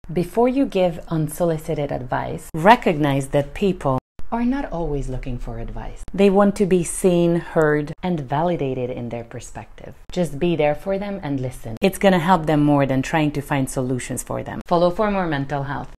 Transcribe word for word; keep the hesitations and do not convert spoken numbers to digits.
Before you give unsolicited advice, recognize that people are not always looking for advice. They want to be seen, heard, and validated in their perspective. Just be there for them and listen. It's gonna help them more than trying to find solutions for them. Follow for more mental health.